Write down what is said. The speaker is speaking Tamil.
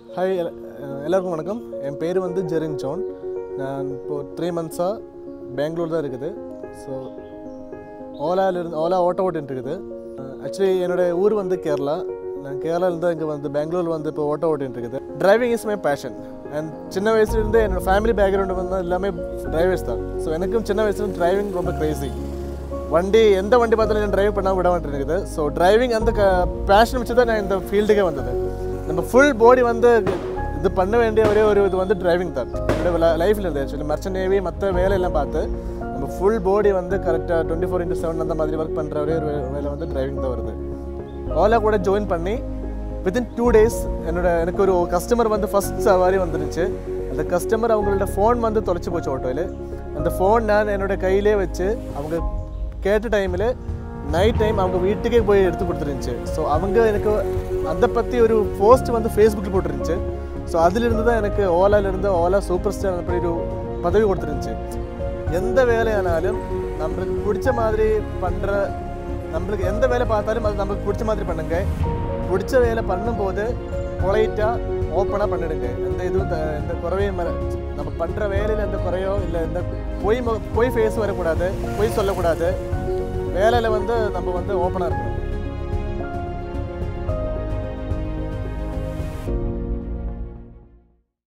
Hi, எல்லாருக்கும் வணக்கம். என் பேர் வந்து Jerin John. நான் இப்போ 3 months-ஆ பெங்களூர் தான் இருக்குது. ஸோ ஓலா ஆட்டோ ஓட்டிட்டு இருக்குது. ஆக்சுவலி என்னோடய ஊர் வந்து கேரளா. நான் கேரளாவிலேருந்து இங்கே வந்து பெங்களூர் வந்து இப்போ ஆட்டோ ஓட்டிட்டு இருக்குது. Driving is my passion. And சின்ன வயசுலேருந்து என்னோடய ஃபேமிலி பேக்ரவுண்டு வந்து எல்லாமே டிரைவர்ஸ் தான். ஸோ எனக்கும் சின்ன வயசுலேருந்து டிரைவிங் ரொம்ப க்ரேசி. எந்த வண்டி பார்த்தாலும் நான் டிரைவ் பண்ணால் விட மாட்டேன் இருக்குது. ஸோ டிரைவிங் அந்த பேஷன் வச்சு தான் நான் இந்த ஃபீல்டுக்கே வந்தது. நம்ம ஃபுல் பாடி வந்து இது பண்ண வேண்டிய ஒரே ஒரு இது வந்து டிரைவிங் தான் என்னோட லைஃப்பில் இருந்தது. ஆக்சுவலி மர்ச்சன்ட் நேவி மற்ற வேலையெல்லாம் பார்த்து நம்ம ஃபுல் பாடி வந்து கரெக்டாக 24/7 அந்த மாதிரி ஒர்க் பண்ணுற ஒரே ஒரு வேலை வந்து டிரைவிங் தான் வருது. ஓலா கூட ஜாயின் பண்ணி வித்தின் 2 days எனக்கு ஒரு கஸ்டமர் வந்து ஃபஸ்ட் சவாரி வந்துருச்சு. அந்த கஸ்டமர் அவங்களோட ஃபோன் வந்து தொலைச்சி போச்சு ஆட்டோவில். அந்த ஃபோன் நான் என்னோடய கையிலே வச்சு அவங்க கேட்ட டைமில் நைட் டைம் அவங்க வீட்டுக்கே போய் எடுத்து கொடுத்துருந்துச்சு. ஸோ அவங்க எனக்கு அதை பற்றி ஒரு போஸ்ட் வந்து ஃபேஸ்புக்கில் போட்டுருந்துச்சு. ஸோ அதிலிருந்து தான் எனக்கு ஓலாவிலேருந்து ஓலா சூப்பர் ஸ்டார் அப்படி ஒரு பதவி கொடுத்துருந்துச்சு. எந்த வேலையானாலும் நம்மளுக்கு பிடிச்ச மாதிரி பண்ணுற, நம்மளுக்கு எந்த வேலை பார்த்தாலும் அது நம்மளுக்கு பிடிச்ச மாதிரி பண்ணுங்க. பிடிச்ச வேலை பண்ணும்போது பொலைட்டாக ஓப்பனாக பண்ணிடுங்க. எந்த குறைவையும் நம்ம பண்ணுற வேலையில் எந்த குறையோ இல்லை எந்த பொய் ஃபேஸ் வரக்கூடாது, பொய் சொல்லக்கூடாது. வேலையில் வந்து நம்ம வந்து ஓப்பனாக இருக்கணும்.